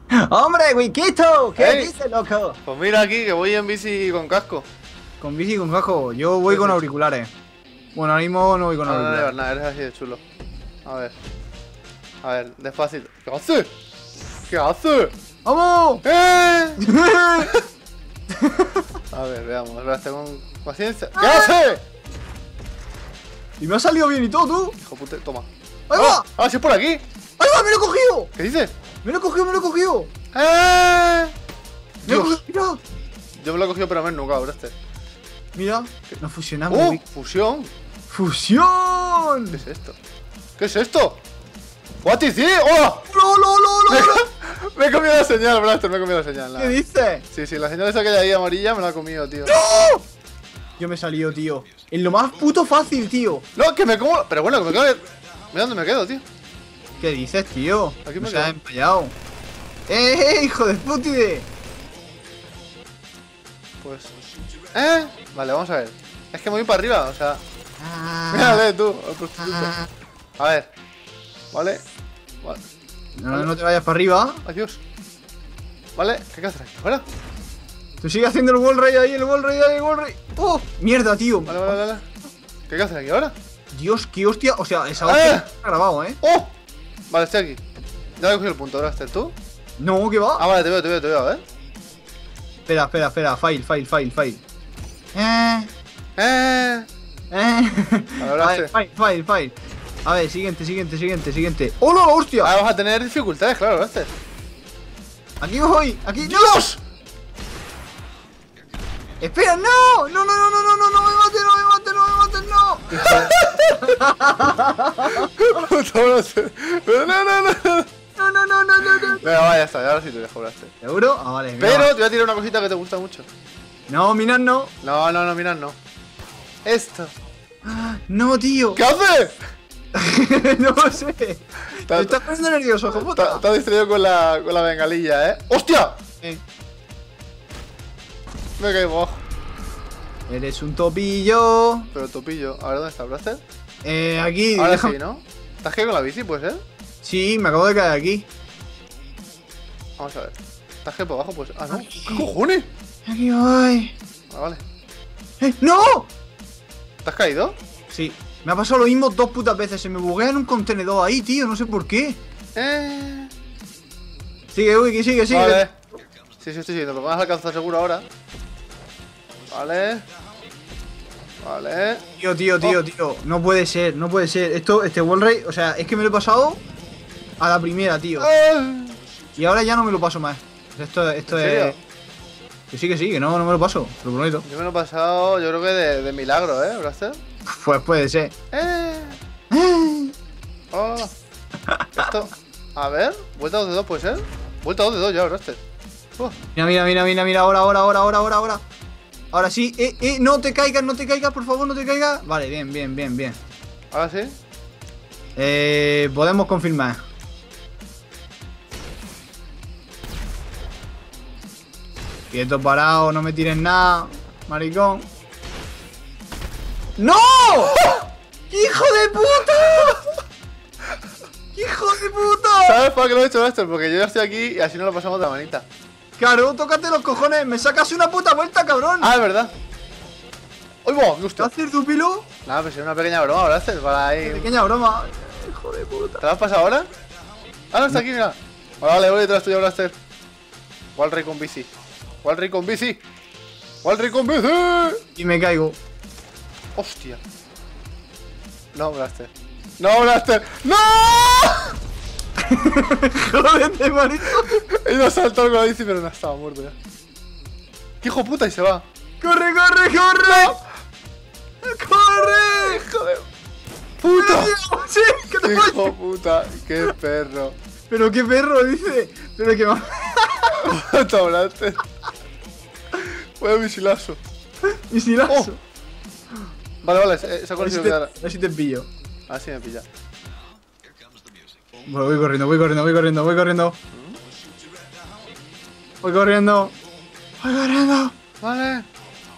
¡Hombre, Wikito! ¿Qué Ey. dices, loco? Pues mira aquí que voy en bici con casco. Con bici y con casco. Yo voy con auriculares. Bueno, ahora mismo no voy con No, no, no, auriculares. nada, eres así de chulo. A ver. A ver, despacito. ¿Qué hace? ¿Qué hace? ¡Vamos! ¡Eh! A ver, veamos. Espera, con paciencia. ¿Qué hace? Y me ha salido bien y todo, tú. Hijo puta, toma. ¡Ahí va! ¡Ah, sí es por aquí! ¡Ahí va! ¡Me lo he cogido! ¿Qué dices? ¡Me lo he cogido, me lo he cogido! ¡Eh! ¡Me lo he Dios, cogido! yo me lo he cogido pero me he nugado, este. Mira, nos fusionamos. ¡Oh! Wiki. ¡Fusión! ¡Fusión! ¿Qué es esto? ¿Qué es esto? ¿What is it? ¡Oh! ¡No, no, no, no! Me he comido la señal, Blaster, me he comido la señal. ¿Qué Nada. dices? Sí, sí, la señal esa que hay ahí amarilla me la he comido, tío. Yo me he salido, tío. En lo más puto fácil, tío. No, que me como. Pero bueno, que me quedo. Mira dónde me quedo, tío. ¿Qué dices, tío? Aquí me No quedo. seas empallado. ¡Hijo de putide! Pues. Vale, vamos a ver. Es que me voy para arriba, o sea. Ah, Mírale tú, al prostituto. ah. A ver. Vale. Vale. No, no te vayas para arriba. Adiós. Vale, ¿qué haces aquí? ¿Fuera? Tú sigue haciendo el wall raid ahí, el wall raid ahí, el wall raid. ¡Oh! ¡Mierda, tío! Vale, vale, vale. ¿Qué haces aquí ahora? Dios, qué hostia. O sea, esa hostia ¡Ah! está grabado, ¿eh? ¡Oh! Vale, estoy aquí. Ya he cogido el punto, Blaster, ¿tú? No, ¿qué va? Ah, vale, te veo, a ver. Espera, espera, espera. Fail. Eh. A ver, fail. A ver, siguiente. ¡Oh, no, hostia! Ahora vas a tener dificultades, claro, Blaster. Aquí voy, aquí. ¡No! ¡Dios! ¡Espera, no! ¡No, me mates, no! Puto Blaster. No. No. Venga, vaya, ya está, ahora sí te dejo, Blaster. ¿Seguro? Ah, vale. venga, Pero va. te voy a tirar una cosita que te gusta mucho. No, mirar no. No, mirad, no. Esto. No, tío. ¿Qué haces? No sé. Me estás poniendo nervioso, hijo puta. Está distraído con la bengalilla, ¿eh? ¡Hostia! Me caí abajo. Eres un topillo. Pero topillo. A ver, ¿dónde está, Blaster? Aquí. Ahora déjame- sí, ¿no? ¿Estás caído con la bici, pues, Sí, me acabo de caer aquí. Vamos a ver. ¿Estás caído por abajo, pues? Ah, no. ¿Qué cojones? Aquí voy. Ah, vale. ¡No! ¿Te has caído? Sí. Me ha pasado lo mismo 2 putas veces. Se me buguea en un contenedor ahí, tío. No sé por qué. Sigue, Wiki, sigue. Vale. Sí, estoy siguiendo. Lo vas a alcanzar seguro ahora. Vale. Tío. No puede ser. Este wall raid, o sea, es que me lo he pasado a la primera, tío. Y ahora ya no me lo paso más. Esto ¿En serio? es. Que sí, que no me lo paso, te lo prometo. Yo me lo he pasado, yo creo que de milagro, Blaster. Pues puede ser. Oh. Esto. A ver, vuelta 2 de 2 puede ser. Vuelta 2 de 2 ya, Blaster. Mira, ahora. Ahora sí, no te caigas, por favor, no te caigas. Vale, bien. Ahora sí. Podemos confirmar. Quieto parado, no me tires nada, maricón. ¡No! ¡Hijo de puta! ¡Hijo de puta! ¿Sabes para qué lo he hecho, Blaster? Porque yo ya estoy aquí y así no lo pasamos de la manita. Claro, tócate los cojones, me sacas una puta vuelta, cabrón. Ah, es verdad. ¡Uy, va! ¡Qué ¿Qué hostia! haces tu pilo? Nada, pues es una pequeña broma, Blaster, para ahí. Pequeña broma. Hijo de puta. ¿Te la has pasado ahora? Ah, no, está aquí, mira. Vale, voy detrás tuyo, Blaster. Walray con bici. Y me caigo. ¡Hostia! No, Blaster. ¡No! Jódete, maricón. He ido a saltar con la bici, pero no estaba muerto ya. ¡Qué hijo puta! Y se va. ¡Corre! ¡Hijo de puta! Sí, ¿qué te pasa? ¡Hijo puta! ¡Qué perro! Pero qué perro, dice. Pero que más. ¡Puta, Blaster! Vaya misilazo. Misilazo. Vale, se ha A ver si conseguido te- quedar. a ver si te pillo. A ver si me pilla. Bueno, voy corriendo. Voy corriendo. Vale.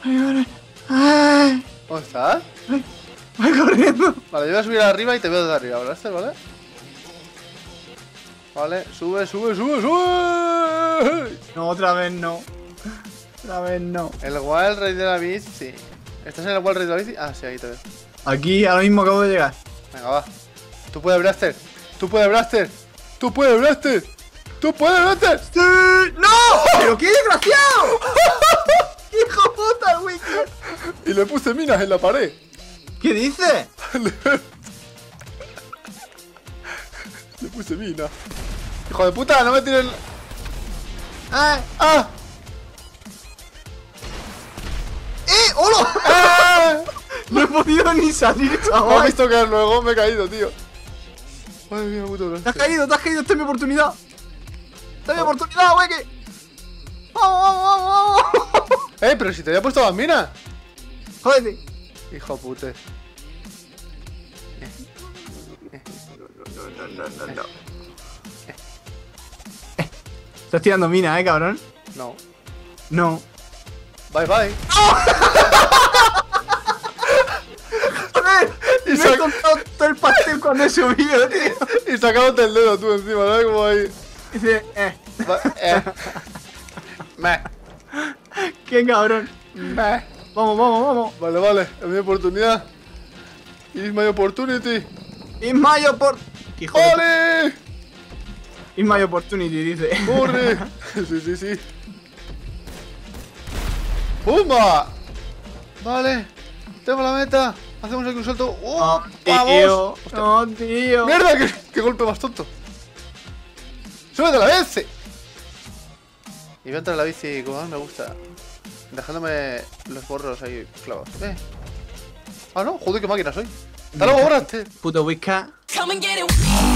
Ay, ¿Dónde estás? voy corriendo. Vale, yo voy a subir arriba y te veo desde arriba, Blaster, ¿vale? Vale, sube. No, otra vez no. Otra vez no. El Wild Rey de la bici, sí. ¿Estás en el Wild Rey de la bici? Ah, sí, ahí te veo. Aquí, ahora mismo acabo de llegar. Venga, va. Tú puedes, Blaster. Tú puedes, Blaster. Tú puedes, Blaster. Tú puedes, Blaster. ¡Sí! ¡No! ¡Pero qué desgraciado! ¡Hijo puta, güey! Y le puse minas en la pared. ¿Qué dices? Le puse minas. Hijo de puta, no me tires el... ¡Ah! ¡Ah! ¡Hola! ¡Ah! No he podido ni salir, Me has chaval. visto caer luego, me he caído, tío. Madre mía, puto Te has caído, esta es mi oportunidad. Esta es mi oportunidad, güey, que... ¡Vamos! Pero si te había puesto las minas. ¡Jódete! Hijo puta. No. Estás tirando mina, cabrón. No. No. Bye bye. Joder, Y me sac- he contado todo el pastel cuando he subido, tío. Y sacándote el dedo tú encima, ¿sabes cómo ahí? Dice, Meh. qué cabrón. Meh. Vamos. Vale, es mi oportunidad. It's my opportunity. It's my opportunity. Hijo de... ¡Ole! It's my opportunity, dice. ¡Corre! Sí. ¡Pumba! Vale. Tengo la meta. Hacemos aquí un salto. No, ¡Vamos! tío. No, tío. ¡Mierda! ¡Qué golpe más tonto! ¡Súbete a la bici! Y voy a entrar a la bici como más me gusta. Dejándome los borros ahí clavados. Ah, no, joder, qué máquina soy. Hasta luego, Braster. Puto Whisca. Come and get it.